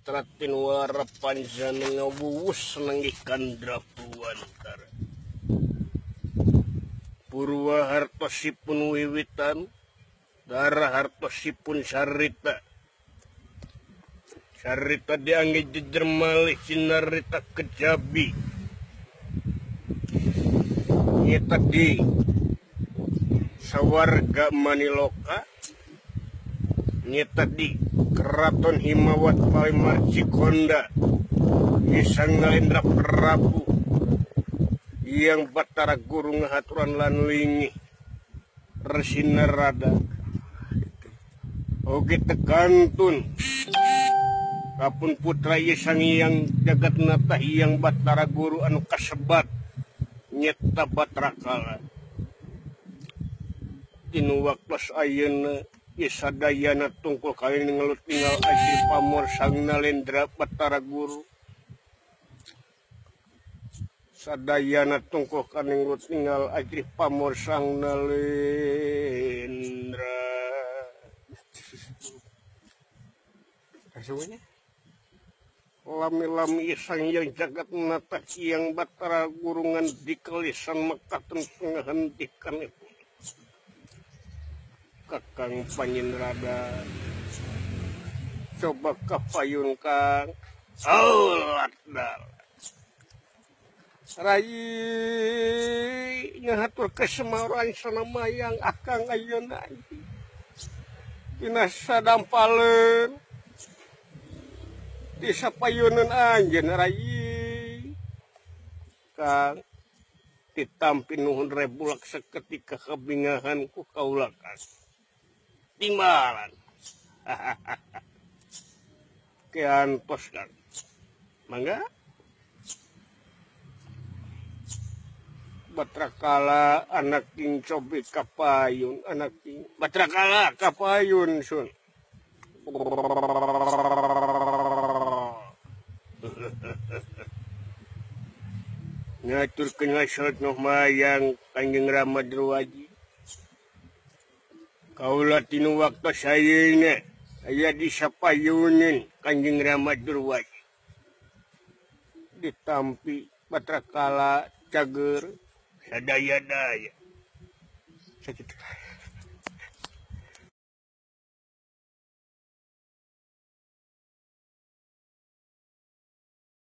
Tratin wara panjang ngawuwus nengikan drapuan tar. Purwa hartosipun wiwitan, darah hartosipun sarita. Sarita diangge jejer malih sinarita kejabi. Ieu tadi sawarga Maniloka. Ieu tadi Keraton Himawat Palemar Cikonda Sang Nalendra Prabu yang Batara Guru ngahaturan lan lingi Resina Rada oge tekantun kapun putra ieu Sang Hyang Jagatnata yang Batara Guru anu kasebat nyeta Batrakala tinu waktos ayeuna sadayana tungkul kali ngelut tinggal aji pamor Sang Nalendra Batara Guru sadayana tungkul kali ngelut tinggal aji pamor Sang Nalendra semuanya lami-lami Sang Hyang Jagatnata yang Batara Guru ngan dikelisan mekaten penghentikan itu Kakang Panjenrada coba kapayun Kang aulat dal rai ngahatur kesemaran sanamayang akang ayeuna dina sadampaleun di sapayuneun anjeun rai Kang ditampi nuhun rebulak seketika kebingahan ku kaula Kang timbalan kean pos Kang mangga Batrakala anak king cobi kapayun anak king Batrakala kapayun sun ngatur kengasot noh mayang Kanjeng Rama Durwaji kaula tinu waktu sayeuna aya disapayunin Kanjeng Rama Durwaji ditampi Batrakala cager sadaya-daya sakit